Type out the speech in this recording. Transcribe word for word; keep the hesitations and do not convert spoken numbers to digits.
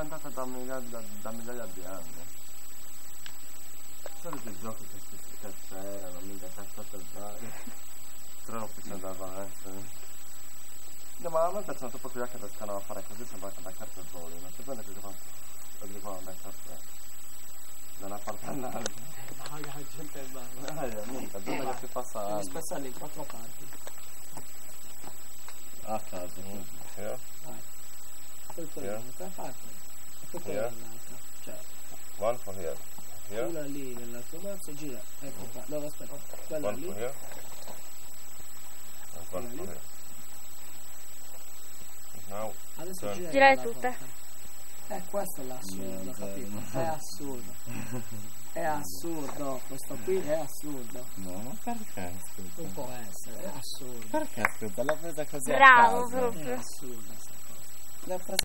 inventata da migliaia, da, da migliaia di anni. Soliti giochi che si che c'erano, mica cazzate varie. Troppi si andava avanti. No, ma a me piacciono troppo quelle che riescono a fare così, sembra che da carte voli, non si prende che fanno così qua da carte da una parte all'altra. No, la gente è brava. Eh, mica, dove che si passa? Devi spezzarli in quattro parti. A caso. Sì. Vai. Poi quella Yeah. dall'altra parte. E poi quella Yeah. dall'altra. Cioè, One for here. Here. quella lì nell'altro braccio, gira. Ecco qua. No, aspetta. Quella One lì. for here. And one for here. Now. Adesso Turn. gira. Girare dall'altra tutte. parte. Eh, questo è l'assurdo, capito? È assurdo. È assurdo, questo qui è assurdo. No, ma perché? Non può essere, è assurdo. Perché? L'ha presa così a Bravo caso. proprio. È assurdo. L'ha presa